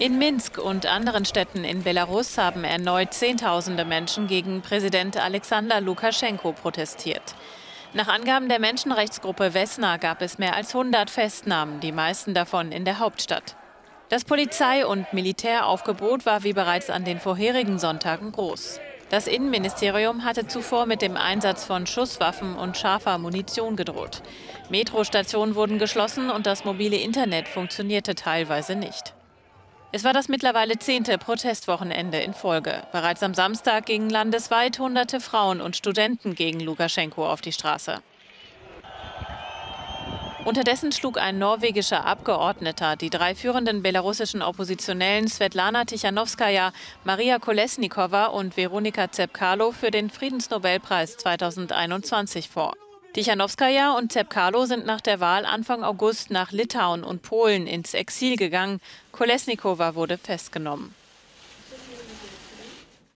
In Minsk und anderen Städten in Belarus haben erneut Zehntausende Menschen gegen Präsident Alexander Lukaschenko protestiert. Nach Angaben der Menschenrechtsgruppe Vesna gab es mehr als 100 Festnahmen, die meisten davon in der Hauptstadt. Das Polizei- und Militäraufgebot war wie bereits an den vorherigen Sonntagen groß. Das Innenministerium hatte zuvor mit dem Einsatz von Schusswaffen und scharfer Munition gedroht. Metrostationen wurden geschlossen und das mobile Internet funktionierte teilweise nicht. Es war das mittlerweile 10. Protestwochenende in Folge. Bereits am Samstag gingen landesweit Hunderte Frauen und Studenten gegen Lukaschenko auf die Straße. Unterdessen schlug ein norwegischer Abgeordneter die 3 führenden belarussischen Oppositionellen Svetlana Tichanowskaja, Maria Kolesnikova und Veronika Tsepkalo für den Friedensnobelpreis 2021 vor. Tichanowskaja und Tsepkalo sind nach der Wahl Anfang August nach Litauen und Polen ins Exil gegangen. Kolesnikova wurde festgenommen.